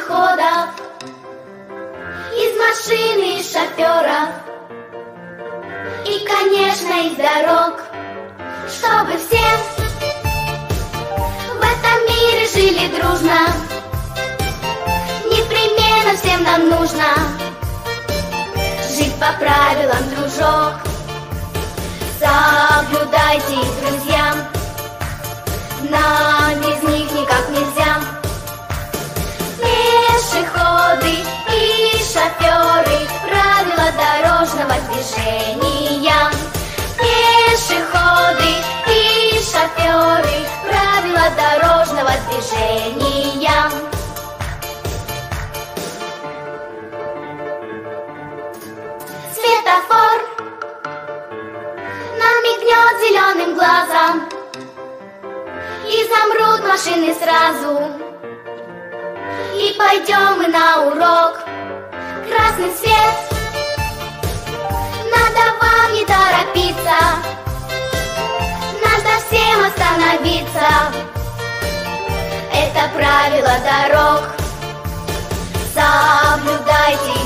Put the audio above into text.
пешеходов, из машины шоферов и, конечно, из дорог, чтобы все в этом мире жили дружно. Непременно всем нам нужно жить по правилам, дружок. Соблюдайте их, друзья, нам без них никак нельзя. Пешеходы и шоферы, правила дорожного движения. Пешеходы и шоферы, правила дорожного движения. Светофор нам мигнет зеленым глазом, и замрут машины сразу, и пойдем мы на урок. Красный свет, надо вам не торопиться, надо всем остановиться. Это правило дорог, соблюдайте